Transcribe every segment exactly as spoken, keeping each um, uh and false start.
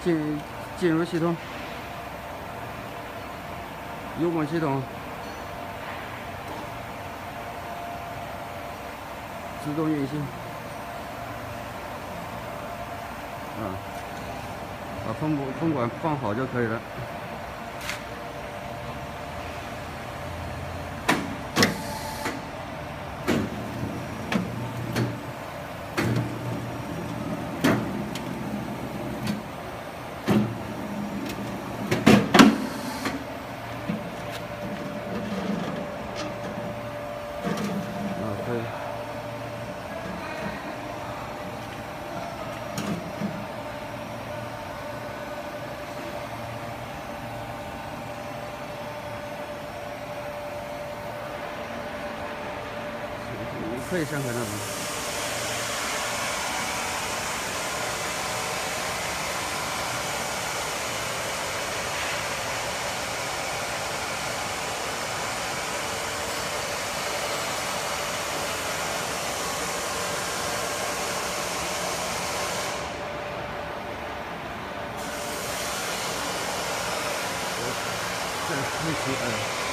进进入系统，油泵系统，自动运行。啊，把风不风管放好就可以了。 对，可以上开那个。这开启，哎。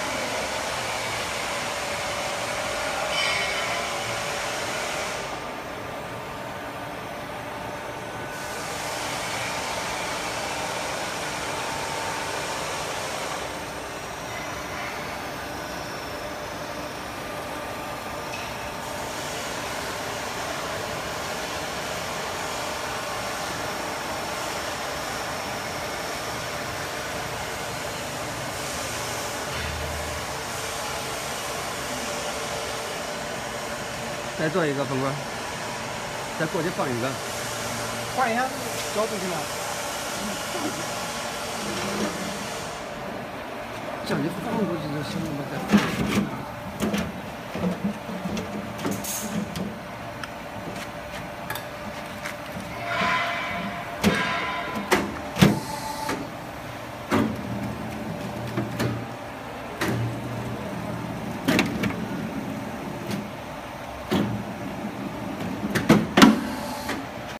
再做一个风管，再过去放一个， 换一下角度行吗？ 这样就放过去就行了嘛。